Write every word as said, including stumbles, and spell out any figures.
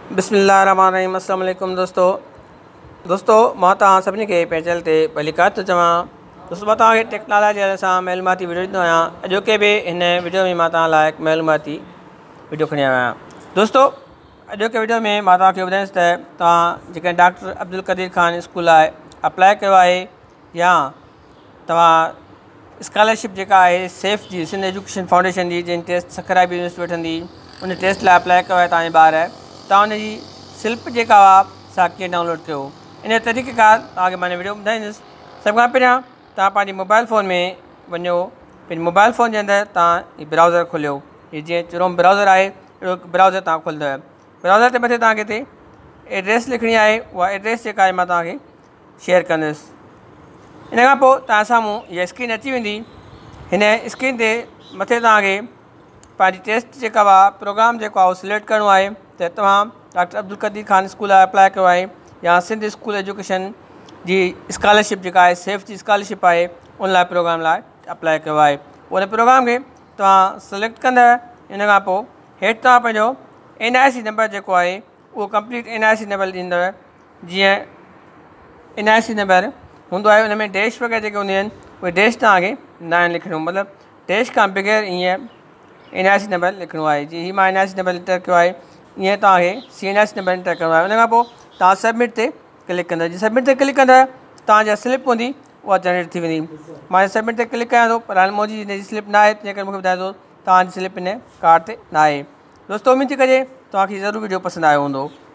बिस्मिल्लाहिर्रहमानिर्रहीम। अस्सलाम वालेकुम दोस्तों दोस्तों मां तव्हां सभिनी खे पंहिंजे चैनल ते पहली कार थो चवां। दोस्तों मां तव्हांखे टेक्नोलॉजी सां मालूमाती वीडियो ॾींदो आहियां। अॼोके बि हिन वीडियो में मां तव्हां लाइ मालूमाती वीडियो खणी आयो आहियां। दोस्तों अॼोके वीडियो में मां तव्हांखे ॿुधाईंदुसि त तव्हां जेके डॉक्टर अब्दुल कदीर ख़ान स्कूल आहे अप्लाई कयो आहे या तव्हां स्कॉलरशिप जेका आहे सेफ जी सिंध एजुकेशन फाउंडेशन जी जिन टेस्ट सखराइबी यूनिवर्सिटी वठंदी उन टेस्ट लाइ अप्लाई कयो आहे तव्हांजे ॿार तव्हां हुनजी स्लिप जेका आहे सा कीअं डाउनलोड कयो इन तरीक़ेकार तव्हांखे मां वीडियो ॿुधाईंदुसि। सभ खां पहिरियां तव्हां पंहिंजे मोबाइल फ़ोन में वञो। पंहिंजे मोबाइल फ़ोन जे अंदरि तव्हां हीउ ब्राउज़र खोलियो। हीअ जीअं क्रोम ब्राउज़र आहे अहिड़ो ब्राउज़र तव्हां खोलींदव। ब्राउज़र ते मथे तव्हांखे हिते एड्रेस लिखणी आहे। उहा एड्रेस जेका आहे मां तव्हांखे शेयर कंदुसि। इन खां पोइ तव्हां साम्हूं इहा स्क्रीन अची वेंदी। हिन स्क्रीन ते मथे तव्हांखे पंहिंजी टेस्ट जेका आहे प्रोग्राम जेको आहे उहो सिलेक्ट करिणो आहे त तव्हां डॉक्टर अब्दुल कदीर ख़ान स्कूल लाइ अप्लाई कयो आहे या सिंध स्कूल एजुकेशन जी स्कॉलरशिप जेका आहे सेफ जी स्कॉलरशिप आहे उन लाइ प्रोग्राम लाइ अप्लाई कयो आहे। उन प्रोग्राम खे तव्हां सिलेक्ट कंदव। इन खां पोइ हेठि तव्हां पंहिंजो एन आई सी नंबर जेको आहे उहो complete N I C number ॾींदव। जीअं एन आई सी नंबर हूंदो आहे उन में डैश वग़ैरह जेके हूंदियूं आहिनि उहे डैश तव्हांखे न लिखणो, मतिलबु डैश खां बग़ैर ईअं एन आई सी नंबर लिखणो आहे। जीअं हीअ मां N I C number enter कयो आहे ईअं तव्हांखे C N I C number enter करिणो आहे। उन खां पोइ तव्हां सबमिट ते क्लिक कंदव। जीअं सबमिट ते क्लिक कंदव तव्हांजा स्लिप हूंदी उहा जनरेट थी वेंदी। मां सबमिट ते क्लिक कयां थो पर हाणे मुंहिंजी हिन जी स्लिप न आहे तंहिं करे मूंखे ॿुधाए थो तव्हांजी स्लिप हिन कार्ड ते न आहे। दोस्तो उमेद थी कजे तव्हांखे ज़रूरु वीडियो पसंदि आयो हूंदो।